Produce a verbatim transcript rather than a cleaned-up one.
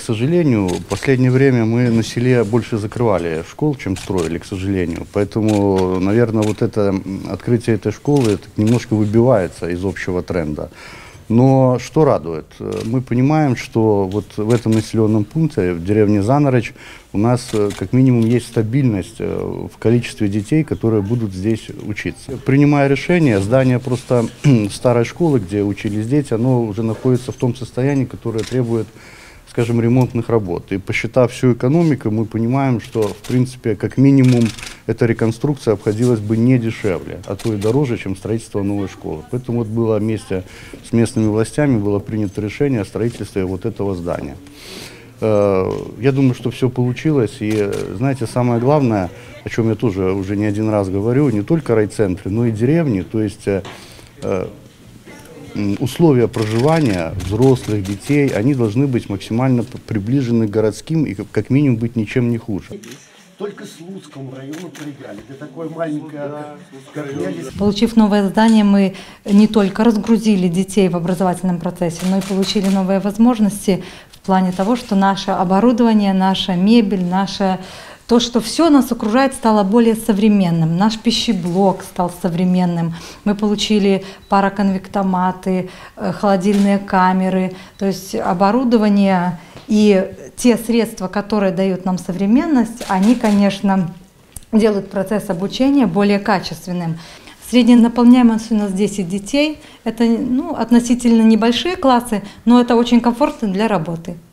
сожалению, в последнее время мы на селе больше закрывали школ, чем строили, к сожалению. Поэтому, наверное, вот это открытие этой школы это немножко выбивается из общего тренда. Но что радует? Мы понимаем, что вот в этом населенном пункте, в деревне Занорыч, у нас как минимум есть стабильность в количестве детей, которые будут здесь учиться. Принимая решение, здание просто старой школы, где учились дети, оно уже находится в том состоянии, которое требует, скажем, ремонтных работ. И посчитав всю экономику, мы понимаем, что, в принципе, как минимум, эта реконструкция обходилась бы не дешевле, а то и дороже, чем строительство новой школы. Поэтому вот было вместе с местными властями было принято решение о строительстве вот этого здания. Я думаю, что все получилось. И, знаете, самое главное, о чем я тоже уже не один раз говорю, не только райцентры, но и деревни, то есть условия проживания взрослых, детей, они должны быть максимально приближены к городским и как минимум быть ничем не хуже. Только Слуцкому району проиграли. Это такое маленькое, как я... Получив новое здание, мы не только разгрузили детей в образовательном процессе, но и получили новые возможности в плане того, что наше оборудование, наша мебель, наше... То, что все нас окружает, стало более современным. Наш пищеблок стал современным. Мы получили пароконвектоматы, холодильные камеры. То есть оборудование и те средства, которые дают нам современность, они, конечно, делают процесс обучения более качественным. Средняя наполняемость у нас десять детей. Это ну, относительно небольшие классы, но это очень комфортно для работы.